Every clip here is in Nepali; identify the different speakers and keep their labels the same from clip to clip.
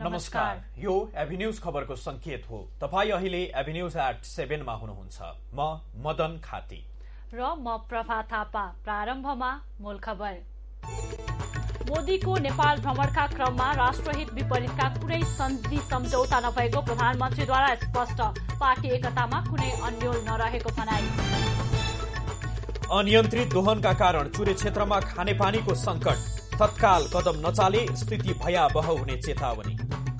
Speaker 1: नमस्कार, यो एभिन्यूज खबरको संकेत हो। तपाई अहिले एभिन्यूज एट 7 मा हुनुहुन्छ। म मदन खाती
Speaker 2: र म प्रभा थापा। प्रारम्भमा मूल खबर। मोदीको नेपाल भ्रमणका क्रममा राष्ट्रहित विपरीतका कुनै सन्धि सम्झौता नभएको प्रधानमन्त्रीद्वारा स्पष्ट। पार्टी एकतामा कुनै अन्यल नरहेको भनाई।
Speaker 1: अनियन्त्रित दोहनका कारण चुरे क्षेत्रमा खानेपानीको संकट। तत्काल कदम नचाले स्थिति भयावह हुने चेतावनी।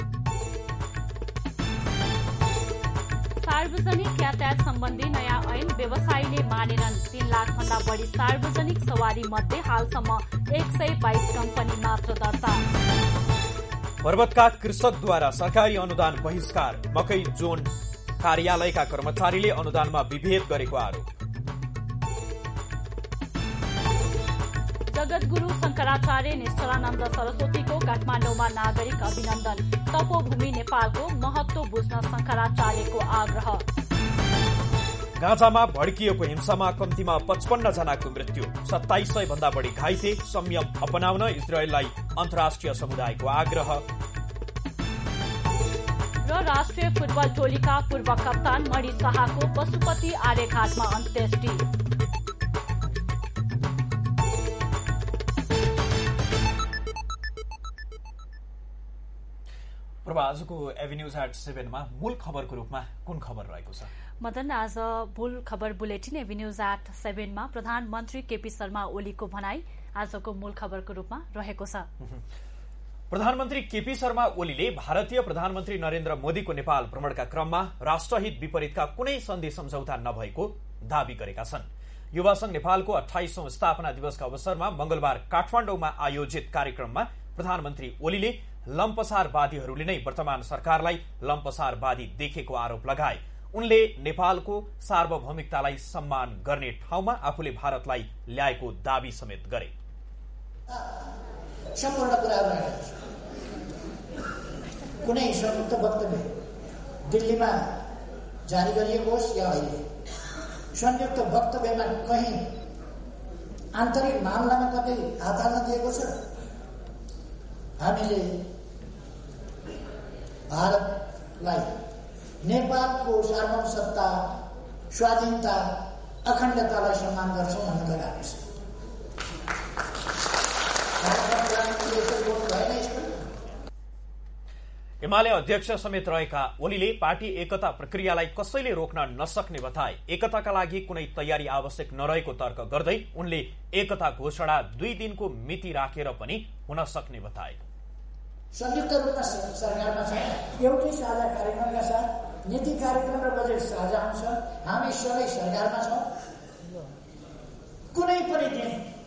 Speaker 2: सार्वजनिक यातायात सम्बन्धी नयाँ ऐन व्यवसायीले मानेनन्। 3 लाख भन्दा बढी सार्वजनिक सवारी मध्ये हालसम्म 122 कम्पनी मात्र दर्ता।
Speaker 1: पर्वतका कृषकद्वारा सरकारी अनुदान बहिष्कार। मकै जोन कार्यालयका कर्मचारीले अनुदानमा विभेद गरेको आरोप।
Speaker 2: जगद्गुरु शंकराचार्य निश्चलानन्द सरस्वतीको काठमाडौँमा नागरिक अभिनन्दन। तपोभूमि नेपालको महत्व बुझ्न शंकराचार्यको आग्रह।
Speaker 1: गाजामा भड्किएको हिंसामा कम्तीमा 55 जनाको मृत्यु, 2700 भन्दा बढी घाइते। संयम अपनाउन इजरायललाई अन्तर्राष्ट्रिय समुदायको आग्रह।
Speaker 2: र राष्ट्रिय फुटबल टोलीका पूर्व कप्तान मणि शाहको पशुपति आर्यघाटमा अन्त्येष्टि।
Speaker 1: आजको एभिन्यूज एट 7 मा मूल खबरको रूपमा कुन खबर रहेको छ?
Speaker 2: मदन, आज मूल खबर बुलेटिन एभिन्यूज एट 7 मा प्रधानमन्त्री केपी शर्मा ओलीको भनाई आजको मूल खबरको रूपमा रहेको छ।
Speaker 1: प्रधानमन्त्री केपी शर्मा ओलीले भारतीय प्रधानमन्त्री नरेन्द्र मोदीको नेपाल भ्रमणका क्रममा राष्ट्रहित विपरीतका कुनै सन्धि सम्झौता नभएको दावी गरेका छन्। युवा संघ नेपालको 28औं स्थापना दिवसका अवसरमा मंगलबार काठमाडौँमा आयोजित कार्यक्रममा प्रधानमन्त्री ओलीले लम्पसारवादीहरूले नै वर्तमान सरकारलाई लम्पसारवादी देखेको आरोप लगाए। उनले नेपालको सार्वभौमिकतालाई सम्मान गर्ने ठाउँमा आफूले भारतलाई ल्याएको दावी समेत गरे।
Speaker 3: सम्पूर्ण कुरा कुनै संयुक्त वक्तव्य दिल्लीमा जारी गरिएको होस् या अहिले संयुक्त वक्तव्यमा कहीँ आन्तरिक मामलामा कतै हात हाल्न दिएको छ? हामीले भारतलाई नेपालको सार्वभौम सत्ता, स्वाधीनता, अखण्डतालाई सम्मान गर्छौं भन्ने लगाएको छ।
Speaker 1: एमाले अध्यक्ष समेत रहेका ओलीले पार्टी एकता प्रक्रियालाई कसैले रोक्न नसक्ने बताए। एकताका लागि कुनै तयारी आवश्यक नरहेको तर्क गर्दै उनले एकता घोषणा 2 दिनको मिति राखेर पनि हुन सक्ने बताए।
Speaker 3: संयुक्त रूपमा सरकारमा छ, एउटै साझा कार्यक्रमका साथ नीति कार्यक्रम र बजेट साझा हुन्छ। हामी सबै सरकारमा छौं। कुनै पनि दिन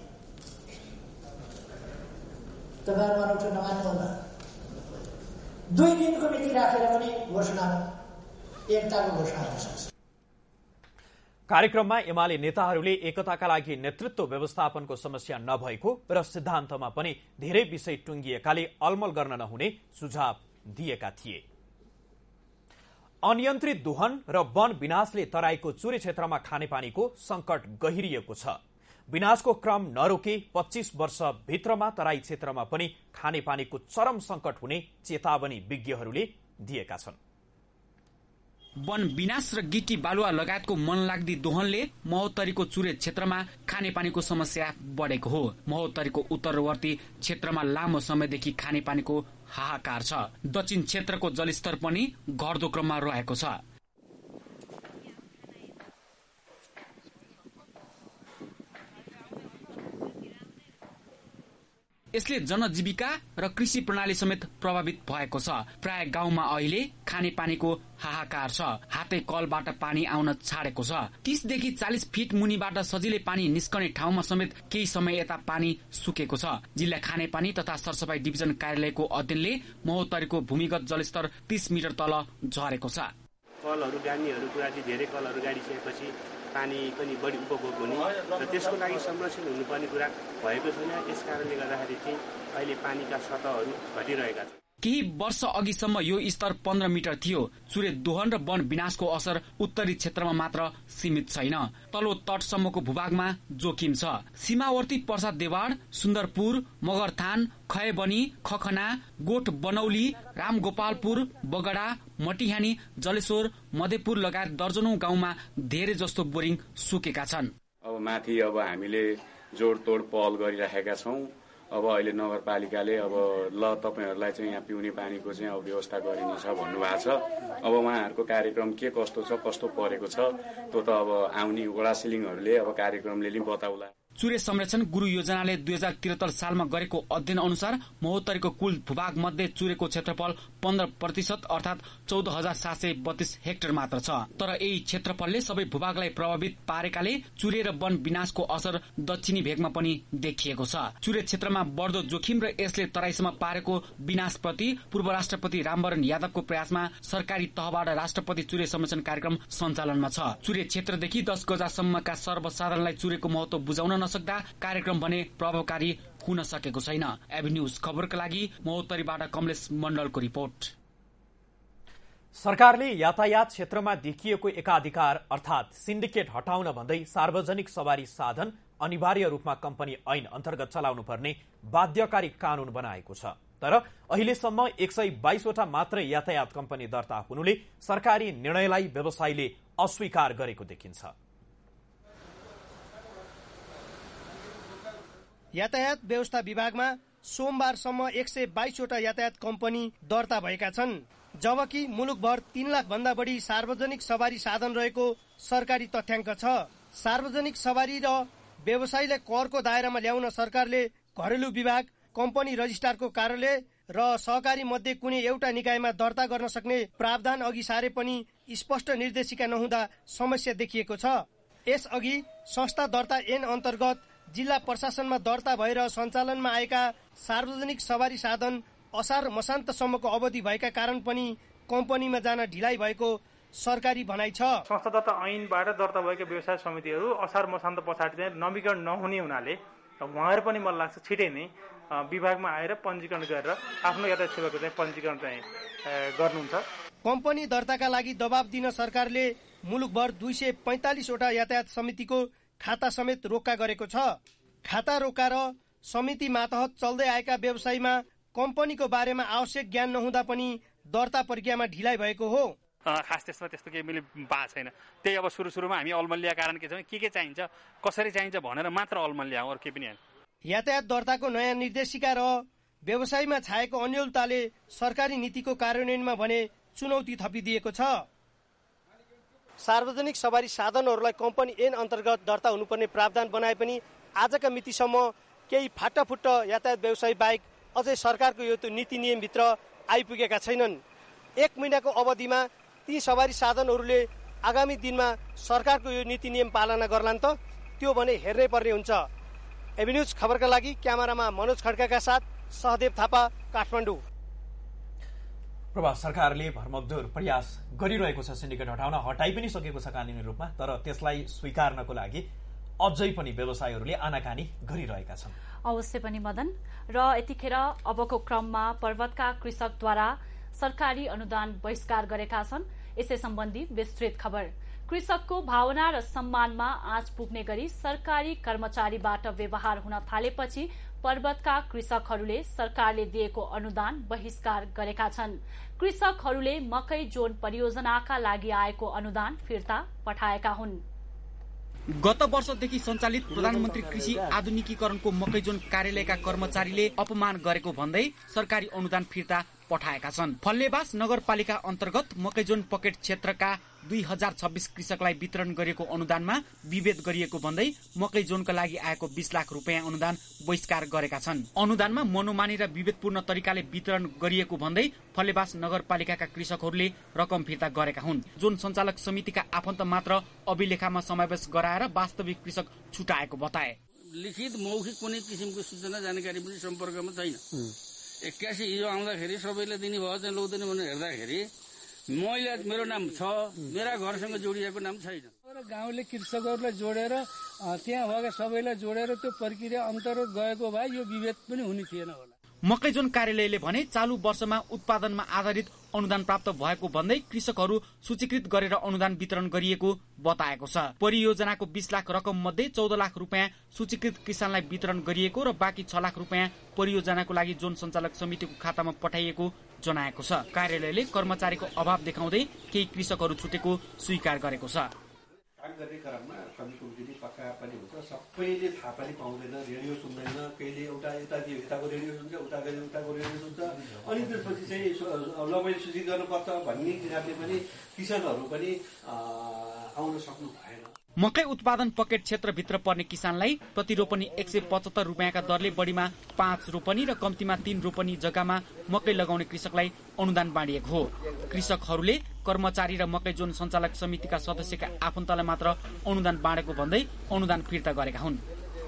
Speaker 3: तपाईहरु अनौठो नमान्नुहोला। 2 दिनको मिति राखेर पनि घोषणा एकताको घोषणा हुन सक्छ।
Speaker 1: कार्यक्रममा एमाले नेताहरूले एकताका लागि नेतृत्व व्यवस्थापनको समस्या नभएको र सिद्धान्तमा पनि धेरै विषय टुंगिएकाले अलमल गर्न नहुने सुझाव दिएका थिए। अनियन्त्रित दोहन र वन विनाशले तराईको चुरे क्षेत्रमा खानेपानीको संकट गहिरिएको छ। विनाशको क्रम नरोके 25 वर्ष भित्रमा तराई क्षेत्रमा पनि खानेपानीको चरम संकट हुने चेतावनी विज्ञहरूले दिएका छन्।
Speaker 4: वन विनाश र गिटी बालुवा लगायतको मनलाग्दी दोहनले महोत्तरीको चुरे क्षेत्रमा खानेपानीको समस्या बढेको हो। महोत्तरीको उत्तरवर्ती क्षेत्रमा लामो समयदेखि खानेपानीको हाहाकार छ। दक्षिण क्षेत्रको जलस्तर पनि घट्दो क्रममा रहेको छ। यसले जनजीविका र कृषि प्रणाली समेत प्रभावित भएको छ। प्राय गाउँमा अहिले खानेपानीको हाहाकार छ। हाते कलबाट पानी आउन छाडेको छ। 30 देखि 40 फिट मुनिबाट सजिलै पानी निस्कने ठाउँमा समेत केही समय यता पानी सुकेको छ। जिल्ला खानेपानी तथा सरसफाई डिभिजन कार्यालयको अध्ययनले महोत्तरीको भूमिगत जलस्तर 30 मिटर तल झरेको छ।
Speaker 5: कलहरू गाड्नेहरू कुरा चाहिँ धेरै कलहरू गाडिसकेपछि पानी पनि बढी उपभोग हुने र त्यसको लागि संरक्षण हुनुपर्ने कुरा भएको छैन। यस कारणले गर्दाखेरि चाहिँ अहिले पानीका सतहहरू घटिरहेका छन्।
Speaker 4: केही वर्ष अघिसम्म यो स्तर 15 मिटर थियो। चुरे दोहन र वन विनाशको असर उत्तरी क्षेत्रमा मात्र सीमित छैन, तल्लो तटसम्मको भूभागमा जोखिम छ। सीमावर्ती पर्सा देवाड, सुन्दरपुर, मगरथान, खयबनी, खखना, गोठ बनौली, रामगोपालपुर, बगडा, मटिहानी, जलेश्वर, मधेपुर लगायत दर्जनौं गाउँमा धेरै जस्तो बोरिङ सुकेका छन्।
Speaker 6: अब माथि हामीले जोडतोड पहल गरिराखेका छौं। अब अहिले नगरपालिकाले अब ल तपाईहरुलाई चाहिँ यहाँ पिउने पानीको चाहिँ अब व्यवस्था गरिने छ भन्नुभएको छ। अब उहाँहरूको कार्यक्रम के कस्तो छ, कस्तो परेको छ, त्यो त अब आउने वडा सिलिङहरूले अब कार्यक्रमले नि बताउला।
Speaker 4: चुरे संरक्षण गुरु योजनाले 2073 सालमा गरेको अध्ययन अनुसार महोत्तरीको कुल भूभाग मध्ये चुरेको क्षेत्रफल 15% अर्थात 14,732 हेक्टर मात्र छ। तर यही क्षेत्रफलले सबै भूभागलाई प्रभावित पारेकाले चुरे र वन विनाशको असर दक्षिणी भेगमा पनि देखिएको छ। चुरे क्षेत्रमा बढ्दो जोखिम र यसले तराईसम्म पारेको विनाशप्रति पूर्व राष्ट्रपति रामवरण यादवको प्रयासमा सरकारी तहबाट राष्ट्रपति चुरे संरक्षण कार्यक्रम सञ्चालनमा छ। चुरे क्षेत्रदेखि 10 गजासम्मका सर्वसाधारणलाई चुरेको महत्व बुझाउन नसक्दा कार्यक्रम भने प्रभावकारी हुन सकेको छैन। एबी न्यूज खबरका लागि महोत्तरीबाट कमलेश मण्डलको रिपोर्ट।
Speaker 1: सरकारले यातायात क्षेत्रमा देखिएको एकाधिकार अर्थात सिन्डिकेट हटाउन भन्दै सार्वजनिक सवारी साधन अनिवार्य रूपमा कम्पनी ऐन अन्तर्गत चलाउनु पर्ने बाध्यकारी कानून बनाएको छ। तर अहिलेसम्म 122 वटा मात्र यातायात कम्पनी दर्ता हुनुले सरकारी निर्णयलाई व्यवसायीले अस्वीकार गरेको देखिन्छ।
Speaker 7: यातायात व्यवस्था विभागमा सोमबारसम्म 122 वटा यातायात कम्पनी दर्ता भएका छन्, जबकि मुलुकभर 3 लाख भन्दा बढी सार्वजनिक सवारी साधन रहेको सरकारी तथ्याङ्क छ। सार्वजनिक सवारी र व्यवसायीलाई करको दायरामा ल्याउन सरकारले घरेलु विभाग, कम्पनी रजिस्ट्रारको कार्यालय र सहकारी मध्ये कुनै एउटा निकायमा दर्ता गर्न सक्ने प्रावधान अघि सारे पनि स्पष्ट निर्देशिका नहुँदा समस्या देखिएको छ। यसअघि संस्था दर्ता ऐन अन्तर्गत जिल्ला प्रशासनमा दर्ता भएर सञ्चालनमा आएका सार्वजनिक सवारी साधन असार मसान्तसम्मको अवधि भएका कारण पनि कम्पनीमा जान ढिलाइ भएको सरकारी भनाइ छ।
Speaker 8: संस्था दर्ता ऐनबाट दर्ता भएका व्यवसाय समितिहरू असार मसान्त पछाडि चाहिँ नवीकरण नहुने हुनाले उहाँहरू पनि मलाई लाग्छ छिटै नै विभागमा आएर पञ्जीकरण गरेर आफ्नो यातायात सेवाको चाहिँ पञ्जीकरण चाहिँ गर्नुहुन्छ।
Speaker 7: कम्पनी दर्ताका लागि दबाब दिन सरकारले मुलुकभर 245 वटा यातायात समितिको खाता समेत रोक्का गरेको छ। खाता रोक्का र समिति मातहत चल्दै आएका व्यवसायमा कम्पनीको बारेमा आवश्यक ज्ञान नहुँदा पनि दर्ता प्रक्रियामा ढिलाइ भएको हो।
Speaker 9: खास त्यसमा त्यस्तो केही मैले पाएको छैन। त्यही अब सुरुमा हामी अलमल्लिया कारण के छ के चाहिन्छ, कसरी चाहिन्छ भनेर मात्र अलमल्लिया हो, अरू केही पनि हैन।
Speaker 7: यातायात दर्ताको नयाँ निर्देशिका र व्यवसायमा छाएको अन्योलताले सरकारी नीतिको कार्यान्वयनमा भने चुनौती थपिदिएको छ। सार्वजनिक सवारी साधनहरूलाई कम्पनी ऐन अन्तर्गत दर्ता हुनुपर्ने प्रावधान बनाए पनि आजका मितिसम्म केही फाटाफुट्ट यातायात व्यवसायी बाहेक अझै सरकारको यो नीति नियमभित्र आइपुगेका छैनन्। 1 महिनाको अवधिमा ती सवारी साधनहरूले आगामी दिनमा सरकारको यो नीति नियम पालना गर्लान् त त्यो भने हेर्नै पर्ने हुन्छ। एबी न्यूज खबरका लागि क्यामेरामा मनोज खड्काका साथ सहदेव थापा, काठमाडौँ।
Speaker 1: प्रभाव सरकारले भरमग्दुर प्रयास गरिरहेको छ सिन्डिकेट हटाइ पनि सकेको छ कानुनी रूपमा, तर त्यसलाई स्वीकार्नको लागि अझै पनि व्यवसायीहरूले आनाकानी गरिरहेका छन्।
Speaker 2: अवश्य पनि मदन। र यतिखेर अबको क्रममा पर्वतका कृषकद्वारा सरकारी अनुदान बहिष्कार गरेका छन्। यसै सम्बन्धी विस्तृत खबर। कृषकको भावना र सम्मानमा आँच पुग्ने गरी सरकारी कर्मचारीबाट व्यवहार हुन थालेपछि पर्वतका कृषकहरूले सरकारले दिएको अनुदान बहिष्कार गरेका छन्। कृषकहरूले मकै जोन परियोजनाका लागि आएको अनुदान फिर्ता पठाएका हुन्।
Speaker 4: गत वर्षदेखि सञ्चालित प्रधानमन्त्री कृषि आधुनिकीकरणको मकैजोन कार्यालयका कर्मचारीले अपमान गरेको भन्दै सरकारी अनुदान फिर्ता पठाएका छन्। फल्लेबास नगरपालिका अन्तर्गत मकैजोन पकेट क्षेत्रका 2026 कृषकलाई वितरण गरिएको अनुदानमा विभेद गरिएको भन्दै मकैजोनका लागि आएको 20 लाख रुपियाँ अनुदान बहिष्कार गरेका छन्। अनुदानमा मनोमानी र विभेदपूर्ण तरिकाले वितरण गरिएको भन्दै फल्लेबास नगरपालिकाका कृषकहरूले रकम फिर्ता गरेका हुन्। जोन सञ्चालक समितिका आफन्त मात्र अभिलेखामा समावेश गराएर वास्तविक कृषक छुटाएको बताए।
Speaker 10: लिखित मौखिक कुनै किसिमको सूचना जानकारी पनि सम्पर्कमा छैन। 81 हिजो आउँदाखेरि सबैले दिने भयो चाहिँ लौदैन भनेर हेर्दाखेरि मेरो नाम छ, मेरा घरसँग जोडिएको नाम छैन।
Speaker 11: गाउँले कृषकहरूलाई जोडेर त्यहाँ भएका सबैलाई जोडेर त्यो प्रक्रिया अन्तर्गत गएको भए यो विभेद पनि हुने थिएन होला।
Speaker 4: मकै जोन कार्यालयले भने चालू वर्षमा उत्पादनमा आधारित अनुदान प्राप्त भएको भन्दै कृषकहरू सूचीकृत गरेर अनुदान वितरण गरिएको बताएको छ। परियोजनाको 20 लाख रकम मध्ये 14 लाख रुपियाँ सूचीकृत किसानलाई वितरण गरिएको र बाँकी 6 लाख रुपियाँ परियोजनाको लागि जोन सञ्चालक समितिको खातामा पठाइएको जनाएको छ। कार्यालयले कर्मचारीको अभाव देखाउँदै केही कृषकहरू छुटेको स्वीकार गरेको छ।
Speaker 12: गर्ने क्रममा कमी कमजोरी पक्का पनि हुन्छ, सबैले थाहा पनि पाउँदैन, रेडियो सुन्दैन, कहिले यताको रेडियो सुन्छ, उताको रेडियो सुन्छ, अनि त्यसपछि चाहिँ ल मैले सूचित गर्नुपर्छ भन्ने हिसाबले पनि किसानहरू पनि आउन सक्नु भएन।
Speaker 4: मकै उत्पादन पकेट क्षेत्रभित्र पर्ने किसानलाई प्रति रोपनी 175 रुपियाँका दरले बढीमा 5 रोपनी र कम्तीमा 3 रोपनी जग्गामा मकै लगाउने कृषकलाई अनुदान बाँडिएको हो। कृषकहरूले कर्मचारी र मकै जोन सञ्चालक समितिका सदस्यका आफन्तलाई मात्र अनुदान बाँडेको भन्दै अनुदान फिर्ता गरेका हुन्।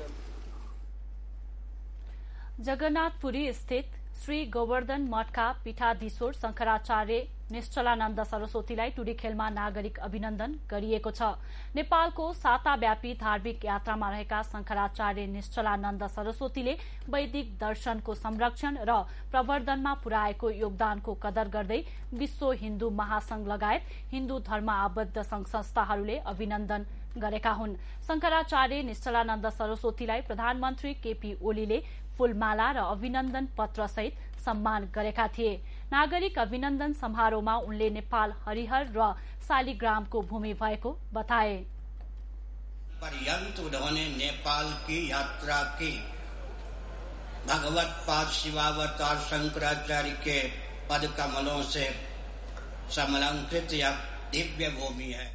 Speaker 2: जगन्नाथपुरी स्थित श्री गोवर्धन मठका पीठाधीश्वर शंकराचार्य निश्चलानन्द सरस्वतीलाई टुडी खेलमा नागरिक अभिनन्दन गरिएको छ। नेपालको साताव्यापी धार्मिक यात्रामा रहेका शंकराचार्य निश्चलानन्द सरस्वतीले वैदिक दर्शनको संरक्षण र प्रवर्धनमा पुर्याएको योगदानको कदर गर्दै विश्व हिन्दू महासंघ लगायत हिन्दू धर्म आबद्ध संघ संस्थाहरूले अभिनन्दन गरेका हुन्। शंकराचार्य निश्चलानन्द सरस्वतीलाई प्रधानमन्त्री केपी ओलीले फूलमाला र अभिनन्दन पत्र सहित सम्मान गरेका थिए। नागरिक अभिनन्दन समारोहमा उनले नेपाल हरिहर र शालिग्रामको भूमि भएको बताए।
Speaker 13: पर्यंत उन्होंने नेपाल की यात्रा की। भगवत पाद शिवावतार शंकराचार्य के पद कमलों से समलंकृत यह दिव्य भूमि है।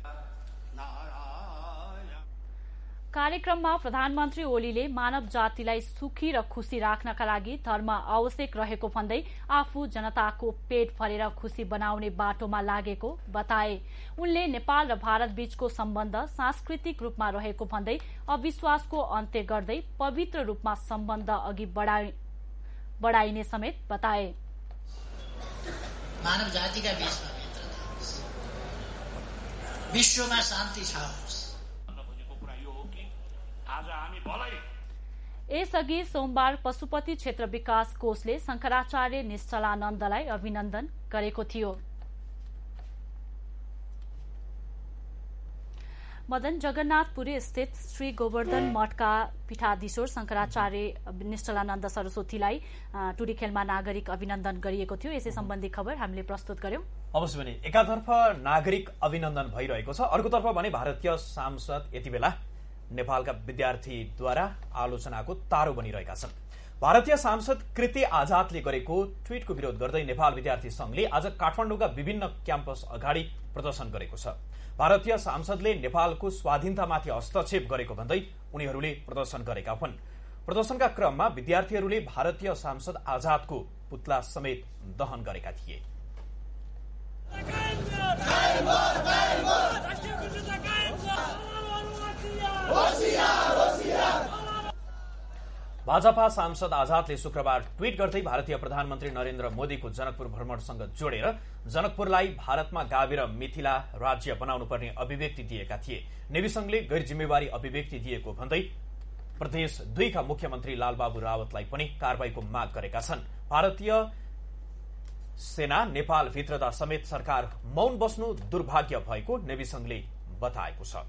Speaker 2: कार्यक्रममा प्रधानमन्त्री ओलीले मानव जातिलाई सुखी र खुशी राख्नका लागि धर्म आवश्यक रहेको भन्दै आफू जनताको पेट भरेर खुशी बनाउने बाटोमा लागेको बताए। उनले नेपाल र भारत बीचको सम्बन्ध सांस्कृतिक रूपमा रहेको भन्दै अविश्वासको अन्त्य गर्दै पवित्र रूपमा सम्बन्ध अघि बढाइने समेत बताए।
Speaker 3: मानव जातिका बीचमा विश्वमा शान्ति छ।
Speaker 2: यसअघि सोमबार पशुपति क्षेत्र विकास कोषले शंकराचार्य निश्चलानन्दलाई अभिनन्दन गरेको थियो। मदन जगन्नाथपुरी स्थित श्री गोवर्धन मठका पीठाधीश्वर शंकराचार्य निश्चलानन्द सरस्वतीलाई टुडी खेलमा नागरिक अभिनन्दन गरिएको थियो। यसै सम्बन्धी खबर हामीले प्रस्तुत गर्यौं।
Speaker 1: अवश्य पनि एकातर्फ नागरिक अभिनन्दन भइरहेको छ, अर्कोतर्फ भने भारतीय सांसद यति बेला नेपालका विद्यार्थीद्वारा आलोचनाको तारो बनिरहेका छन्। भारतीय सांसद कृति आजादले गरेको ट्वीटको विरोध गर्दै नेपाल विद्यार्थी संघले आज काठमाडौँका विभिन्न क्याम्पस अगाडि प्रदर्शन गरेको छ। भारतीय सांसदले नेपालको स्वाधीनतामाथि हस्तक्षेप गरेको भन्दै उनीहरूले प्रदर्शन गरेका हुन्। प्रदर्शनका क्रममा विद्यार्थीहरूले भारतीय सांसद आजादको पुतला समेत दहन गरेका थिए। भाजपा सांसद आजादले शुक्रबार ट्वीट गर्दै भारतीय प्रधानमन्त्री नरेन्द्र मोदीको जनकपुर भ्रमणसँग जोडेर जनकपुरलाई भारतमा गाभेर मिथिला राज्य बनाउनु पर्ने अभिव्यक्ति दिएका थिए। नेवी संघले गैर जिम्मेवारी अभिव्यक्ति दिएको भन्दै प्रदेश 2 का मुख्यमन्त्री लालबाबु रावतलाई पनि कारवाहीको माग गरेका छन्। भारतीय सेना नेपाल भित्रदा समेत सरकार मौन बस्नु दुर्भाग्य भएको नेवी संघले बताएको छ।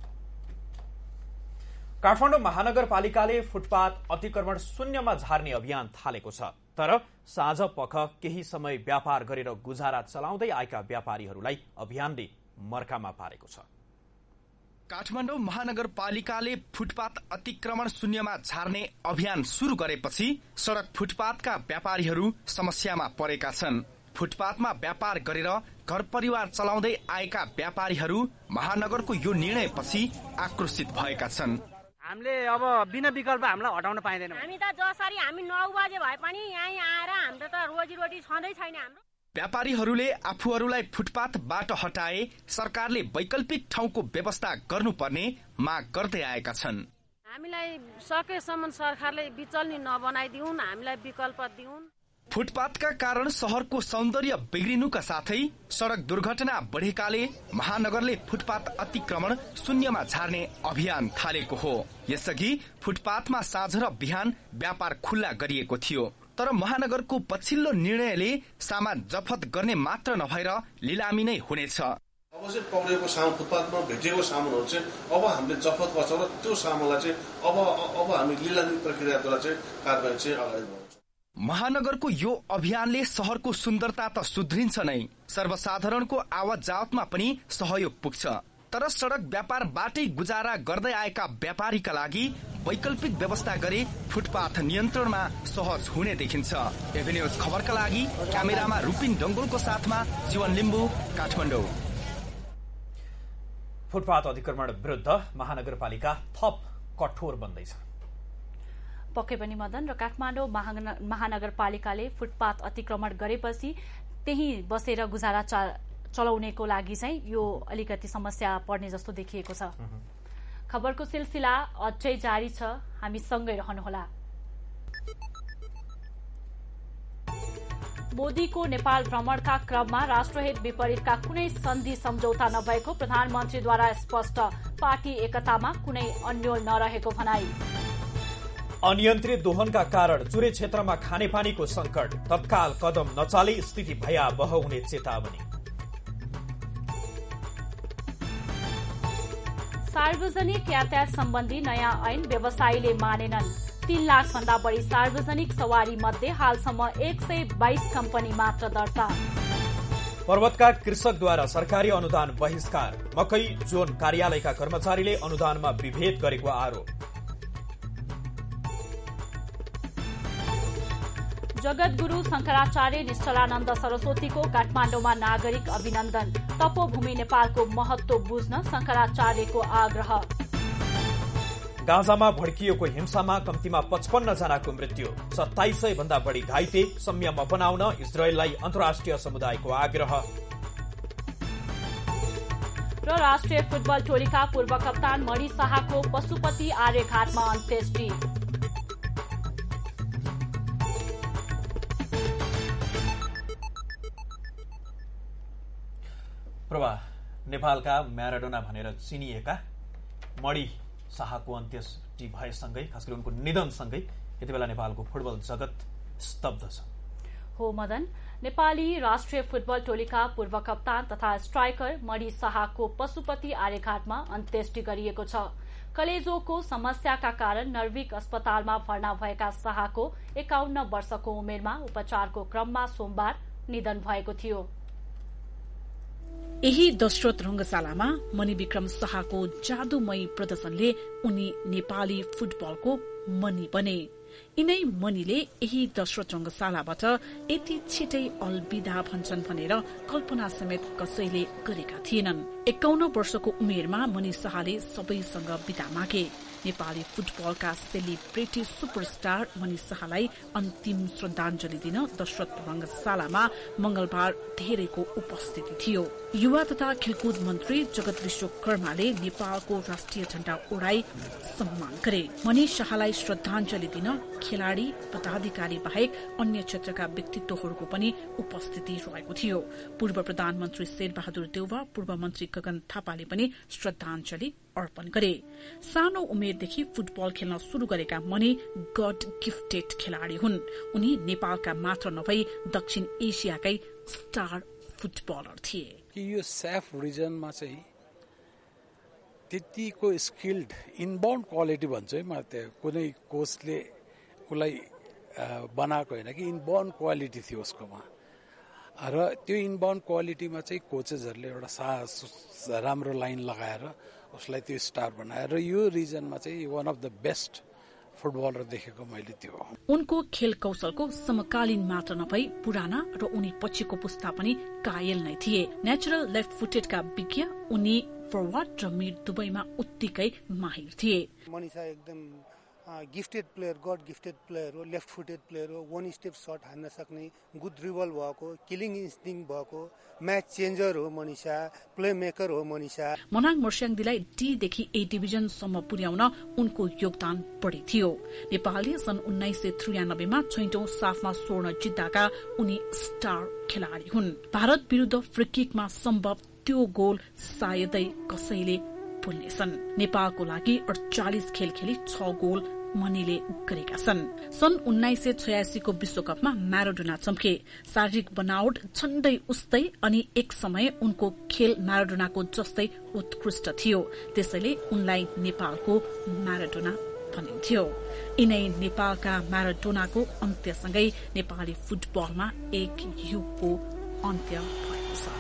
Speaker 1: काठमाडौँ महानगरपालिकाले फुटपाथ अतिक्रमण शून्यमा झार्ने अभियान थालेको छ, तर साँझ पख केही समय व्यापार गरेर गुजारा चलाउँदै आएका व्यापारीहरूलाई अभियानले मर्कामा पारेको छ।
Speaker 14: काठमाडौँ महानगरपालिकाले फुटपाथ अतिक्रमण शून्यमा झार्ने अभियान शुरू गरेपछि सड़क फुटपाथका व्यापारीहरू समस्यामा परेका छन्। फुटपाथमा व्यापार गरेर घर परिवार चलाउँदै आएका व्यापारीहरू महानगरको यो निर्णयपछि आक्रोशित भएका छन्।
Speaker 15: हामीले अब बिना विकल्प हामीलाई हटाउन पाइँदैन।
Speaker 16: हामी त जसरी हामी 9 बजे भए पनि यहाँ आएर हाम्रो त रोजीरोटी छँदै छैन। हाम्रो
Speaker 14: व्यापारीहरूले आफूहरूलाई फुटपाथबाट हटाए सरकारले वैकल्पिक ठाउँको व्यवस्था गर्नुपर्ने माग गर्दै आएका छन्।
Speaker 16: हामीलाई सकेसम्म सरकारले बिचल्नी नबनाइदिउन्, हामीलाई विकल्प दिउन्।
Speaker 14: फुटपाथका कारण शहरको सौन्दर्य बिग्रिनुका साथै सड़क दुर्घटना बढेकाले महानगरले फुटपाथ अतिक्रमण शून्यमा झार्ने अभियान थालेको हो। यसअघि फुटपाथमा साँझ र बिहान व्यापार खुल्ला गरिएको थियो, तर महानगरको पछिल्लो निर्णयले सामान जफत गर्ने मात्र नभएर लिलामी नै हुनेछ।
Speaker 17: अब चाहिँ पक्रेको सामान, फुटपाथमा भेटेको सामानहरू चाहिँ अब हामीले जफत गर्छौँ र त्यो सामानलाई चाहिँ अब हामी लिलामी प्रक्रियाद्वारा चाहिँ कारबाही चाहिँ अगाडि बढाउँछौँ।
Speaker 14: महानगरको यो अभियानले शहरको सुन्दरता त सुध्रिन्छ नै, सर्वसाधारणको आवत जावतमा पनि सहयोग पुग्छ। तर सड़क व्यापारबाटै गुजारा गर्दै आएका व्यापारीका लागि वैकल्पिक व्यवस्था गरे फुटपाथ नियन्त्रणमा सहज हुने देखिन्छ। एभेन्यूज खबरका लागि क्यामेरामा रुपिन डंगोलको साथमा जीवन लिम्बू, काठमाडौँ।
Speaker 1: फुटपाथ अतिक्रमण विरुद्ध महानगरपालिका थप कठोर बन्दैछ।
Speaker 2: पक्कै पनि मदन, र काठमाडौँ महानगरपालिकाले फुटपाथ अतिक्रमण गरेपछि त्यही बसेर गुजारा चलाउनेको लागि चाहिँ यो अलिकति समस्या पर्ने जस्तो देखिएको छ। खबरको सिलसिला अझै जारी छ, हामी सँगै रहनुहोला। मोदीको नेपाल भ्रमणका क्रममा राष्ट्रहित विपरीतका कुनै सन्धि सम्झौता नभएको प्रधानमन्त्रीद्वारा स्पष्ट, पार्टी एकतामा कुनै अन्यल नरहेको भनाई।
Speaker 1: अनियन्त्रित दोहनका कारण चुरे क्षेत्रमा खानेपानीको संकट, तत्काल कदम नचाले स्थिति भयावह हुने चेतावनी।
Speaker 2: सार्वजनिक यातायात सम्बन्धी नयाँ ऐन व्यवसायीले मानेनन्। 3 लाख भन्दा बढ़ी सार्वजनिक सवारी मध्ये हालसम्म 122 कम्पनी मात्र दर्ता।
Speaker 1: पर्वतका कृषकद्वारा सरकारी अनुदान बहिष्कार, मकै जोन कार्यालयका कर्मचारीले अनुदानमा विभेद गरेको आरोप।
Speaker 2: जगतगुरू शंकराचार्य निश्चलानन्द सरस्वतीको काठमाडौँमा नागरिक अभिनन्दन, तपोभूमि नेपालको महत्व बुझ्न शंकराचार्यको आग्रह।
Speaker 1: गाजामा भड्किएको हिंसामा कम्तीमा 55 जनाको मृत्यु, 2700 भन्दा बढ़ी घाइते, संयम अपनाउन इजरायललाई अन्तर्राष्ट्रिय समुदायको आग्रह।
Speaker 2: र राष्ट्रिय फुटबल टोलीका पूर्व कप्तान मणि शाहको पशुपति आर्यघाटमा अन्त्येष्टि।
Speaker 1: प्रभा, नेपालका म्याराडोना भनेर चिनिएका मणि शाहको अन्त्येष्टि भएसँगै, खास गरी उनको निधनसँगै यति बेला नेपालको फुटबल जगत स्तब्ध छ।
Speaker 2: हो मदन, नेपाली राष्ट्रिय फुटबल टोलीका पूर्व कप्तान तथा स्ट्राइकर मणि शाहको पशुपति आर्यघाटमा अन्त्येष्टि गरिएको छ। कलेजोको समस्याका कारण नर्विक अस्पतालमा भर्ना भएका शाहको 51 वर्षको उमेरमा उपचारको क्रममा सोमबार निधन भएको थियो।
Speaker 18: यही दशरथ रंगशालामा मणिविक्रम शाहको जादुमयी प्रदर्शनले उनी नेपाली फुटबलको मणि बने। यिनै मणिले यही दशरथ रंगशालाबाट यति छिटै अलविदा भन्छन् भनेर कल्पना समेत कसैले गरेका थिएनन्। 51 वर्षको उमेरमा मणि शाहले सबैसँग बिदा मागे। नेपाली फुटबलका सेलिब्रिटी सुपरस्टार मणि शाहलाई अन्तिम श्रद्धाञ्जली दिन दशरथ रंगशालामा मंगलबार धेरैको उपस्थिति थियो। युवा तथा खेलकुद मन्त्री जगत विश्वकर्माले नेपालको राष्ट्रिय झण्डा ओढाई सम्मान गरे। मणि शाहलाई श्रद्धाञ्जली दिन खेलाड़ी, पदाधिकारी बाहेक अन्य क्षेत्रका व्यक्तित्वहरूको पनि उपस्थिति रहेको थियो। पूर्व प्रधानमन्त्री शेरबहादुर देउवा, पूर्व मन्त्री गगन थापाले पनि श्रद्धाञ्जली अर्पण गरे। सानो उमेरदेखि फुटबल खेल्न शुरू गरेका मणि गड गिफ्टेड खेलाड़ी हुन्। उनी नेपालका मात्र नभई दक्षिण एसियाकै स्टार फुटबलर थिए।
Speaker 11: यो सेफ रिजनमा चाहिँ त्यतिको स्किल्ड इनबाउन्ड क्वालिटी भन्छु है म, कुनै कोचले उसलाई बनाएको होइन कि इनबाउन्ड क्वालिटी थियो उसकोमा, र त्यो इनबाउन्ड क्वालिटीमा चाहिँ कोचेसहरूले एउटा राम्रो लाइन लगाएर उसलाई त्यो स्टार बनाएर यो रिजनमा चाहिँ one of the best footballer देखेको मैले त्यो।
Speaker 18: उनको खेल कौशलको समकालीन मात्र नभई पुराना र उनी पछिको पुस्ता पनि कायल नै थिए। नेचुरल लेफ्ट फुटेडका विज्ञ उनी फरवार्ड र मिड दुवैमा उत्तिकै माहिर थिए।
Speaker 19: मनिषा एकदम gifted player, god gifted player हो, लेफ्ट फुटेड प्लेयर हो, 1 स्टेप शट हान्न सक्ने, गुड ड्रिबल भएको, किलिङ इन्स्टिङ भएको, म्याच चेन्जर हो मनिषा, प्ले मेकर हो मनिषा।
Speaker 18: मनाङ मोर्स्याङदीलाई डी देखि ए डिभिजनसम्म पुर्याउन उनको योगदान बढी थियो। नेपालले सन् 1993 मा 6औं साफमा स्वर्ण जित्दाका उनी स्टार खेलाड़ी हुन्। भारत विरूद्ध फ्रीकिकमा सम्भव त्यो गोल सायदै कसैले भुल्नेछन्। नेपालको लागि 48 खेल खेली 6 गोल मनीले गरेका छन्। सन् 1986 को विश्वकपमा म्याराडोना चम्के। शारीरिक बनावट झण्डै उस्तै अनि एक समय उनको खेल म्याराडोनाको जस्तै उत्कृष्ट थियो, त्यसैले उनलाई नेपालको म्याराडोना भनिन्थ्यो। यिनै नेपालका म्याराडोनाको अन्त्यसँगै नेपाली फुटबलमा एक युगको अन्त्य भएको छ।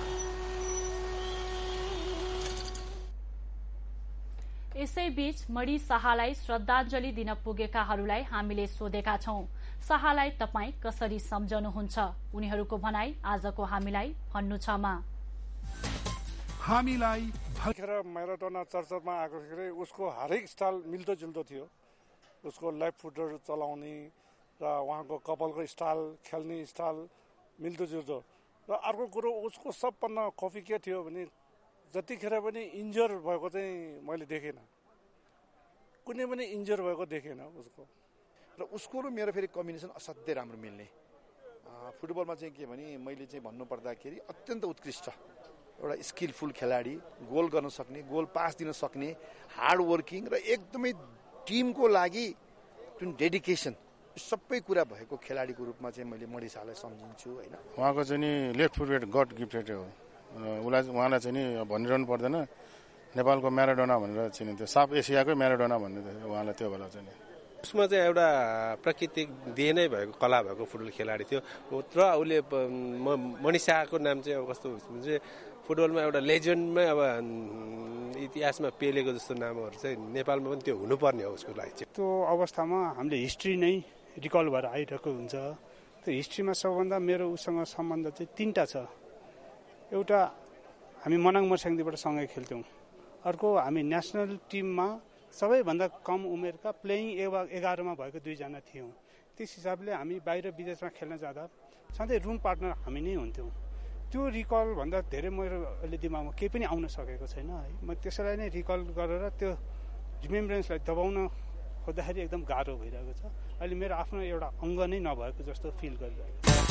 Speaker 2: यसैबीच मणि शाहलाई श्रद्धाञ्जली दिन पुगेकाहरूलाई हामीले सोधेका छौं, शाहलाई तपाई कसरी सम्झनुहुन्छ? उनीहरूको भनाई आजको हामीलाई भन्नु छमा।
Speaker 20: हामीलाई म्याराडोना चर्चामा आएको उसको हरेक स्टाइल मिल्दो जुल्दो थियो। उसको लेफ्ट फुटर चलाउने र उहाँको कपालको स्टाइल, खेल्ने स्टाइल मिल्दो जुल्दो। र अर्को कुरो उसको सबभन्दा कफी के थियो भने जतिखेर पनि इन्जर भएको चाहिँ मैले देखेन, कुनै पनि इन्जर भएको देखेन उसको।
Speaker 21: र उसको र मेरो फेरि कम्बिनेसन असाध्यै राम्रो मिल्ने। फुटबलमा चाहिँ के भने मैले चाहिँ भन्नुपर्दाखेरि अत्यन्त उत्कृष्ट एउटा स्किलफुल खेलाडी, गोल गर्न सक्ने, गोल पास दिन सक्ने, हार्ड वर्किङ र एकदमै टिमको लागि जुन डेडिकेसन सबै कुरा भएको खेलाडीको रूपमा चाहिँ मैले मणि शाहलाई सम्झिन्छु हैन।
Speaker 22: उहाँको चाहिँ नि लेफ्ट फुट गड गिफ्टेड हो। उहाँलाई चाहिँ नि भनिरहनु पर्दैन, नेपालको म्याराडोना भनेर चिनिन्थ्यो, साउथ एसियाकै म्याराडोना भन्ने उहाँलाई त्यो बेला चाहिँ।
Speaker 23: उसमा चाहिँ एउटा प्राकृतिक देह नै भएको कला भएको फुटबल खेलाडी थियो र उसले मणि शाहको नाम चाहिँ अब कस्तो हुन्छ फुटबलमा एउटा लेजेन्डमै अब इतिहासमा पेलेको जस्तो नामहरू चाहिँ नेपालमा पनि त्यो हुनुपर्ने हो उसको लागि चाहिँ।
Speaker 20: त्यो अवस्थामा हामीले हिस्ट्री नै रिकल भएर आइरहेको हुन्छ। त्यो हिस्ट्रीमा सबभन्दा मेरो उसँग सम्बन्ध चाहिँ तीनटा छ। एउटा हामी मनाङ मर्स्याङदेखिबाट सँगै खेल्थ्यौँ, अर्को हामी नेसनल टिममा सबैभन्दा कम उमेरका प्लेइङ 11 भएको 2 जना थियौँ। त्यस हिसाबले हामी बाहिर विदेशमा खेल्न जाँदा सधैँ रुम पार्टनर हामी नै हुन्थ्यौँ। त्यो रिकल भन्दा धेरै मेरो अहिले दिमागमा केही पनि आउन सकेको छैन है। म त्यसैलाई नै रिकल गरेर त्यो रिमेम्ब्रेन्सलाई दबाउन खोज्दाखेरि एकदम गाह्रो भइरहेको छ। अहिले मेरो आफ्नो एउटा अङ्ग नै नभएको जस्तो फिल गरिरहेको छ।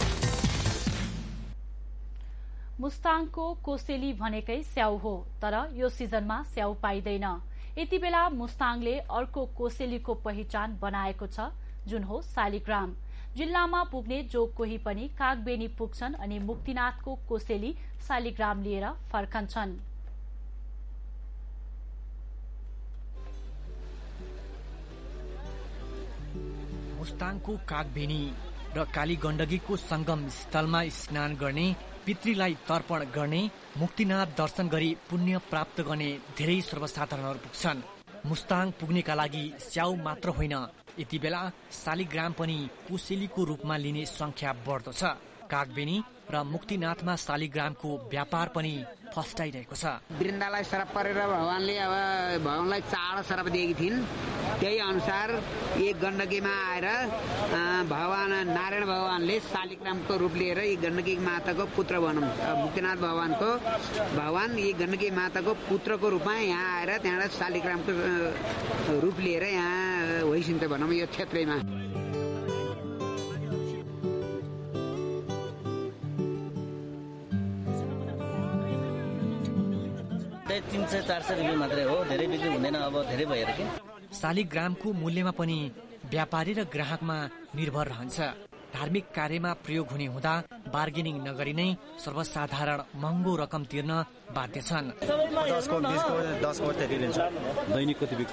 Speaker 2: मुस्ताङको कोसेली भनेकै स्याउ हो, तर यो सिजनमा स्याउ पाइँदैन। यति बेला मुस्ताङले अर्को कोसेलीको पहिचान बनाएको छ, जुन हो शालिग्राम। जिल्लामा पुग्ने जो कोही पनि कागबेनी पुग्छन् अनि मुक्तिनाथको कोसेली शालिग्राम लिएर फर्कन्छन्।
Speaker 24: मुस्ताङको कागबेनी र कालीगण्डकीको संगम स्थलमा स्नान गर्ने, पितृलाई तर्पण गर्ने, मुक्तिनाथ दर्शन गरी पुण्य प्राप्त गर्ने धेरै सर्वसाधारणहरू पुग्छन्। मुस्ताङ पुग्नेका लागि स्याउ मात्र होइन, यति बेला शालिग्राम पनि कोसेलीको रूपमा लिने संख्या बढ्दो छ। कागबेनी र मुक्तिनाथमा शालिग्रामको व्यापार पनि फस्टाइरहेको छ।
Speaker 25: वृन्दालाई श्राप परेर भगवानले अब भगवानलाई चाड श्राप दिएकी थिइन्, त्यही अनुसार एक गण्डकीमा आएर भगवान नारायण भगवानले शालिग्रामको रूप लिएर यी गण्डकी माताको पुत्र भनौँ, मुक्तिनाथ भगवान यी गण्डकी माताको पुत्रको रूपमा यहाँ आएर त्यहाँबाट शालिग्रामको रूप लिएर यहाँ भइसिन्थ्यो भनौँ यो क्षेत्रमा।
Speaker 26: 300-400 रुपियाँ मात्रै हो, धेरै बिक्री हुँदैन, अब धेरै भएर के।
Speaker 24: शालिग्रामको मूल्यमा पनि व्यापारी र ग्राहकमा निर्भर रहन्छ। धार्मिक कार्यमा प्रयोग हुने हुँदा बार्गेनिङ नगरी नै सर्वसाधारण महँगो रकम तिर्न बाध्य छन्।
Speaker 27: 10 करोड त्यति लिन्छ। दैनिक कति बिक्छ?